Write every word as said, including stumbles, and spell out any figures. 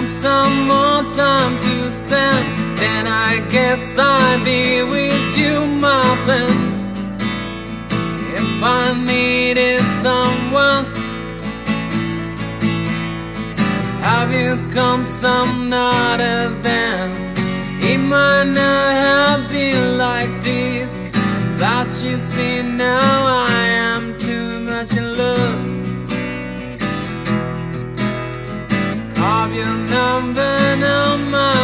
some more time to spend, then I guess I'll be with you, my friend. If I needed someone, have you come some other then? It might not have been like this, but you see now I am too much in love. Carve your number on my